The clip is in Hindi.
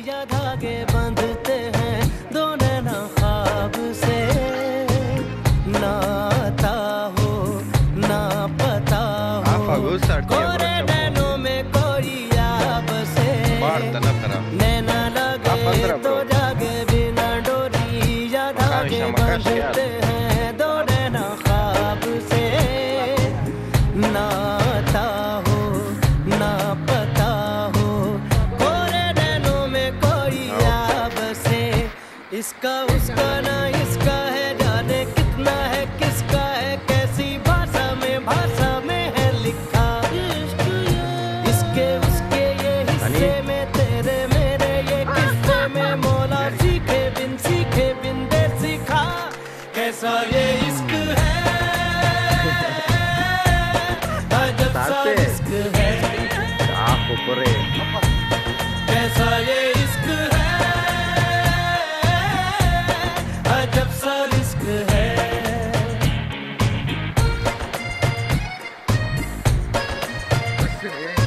या धागे बांधते हैं दो नैना ख्वाब से, ना आता हो ना पता हो, कोरे नैनों में कोई याब से, नैना लगे तो जागे बिना डोरी या धागे बांधते हैं दो नैना ख्वाब से, ना आता हो ना पता हो, कोरे नैनों में कोई याब से, इसका उसका ना इसका है, जाने कितना है किसका है, कैसी भाषा में है लिखा, इसके उसके ये हिस्से में तेरे मेरे ये किस्से में, मौला सीखे बिन दे सिखा, कैसा ये इश्क है, अजब सा इश्क है, कैसा ये इश्क है, अजब सा इश्क है।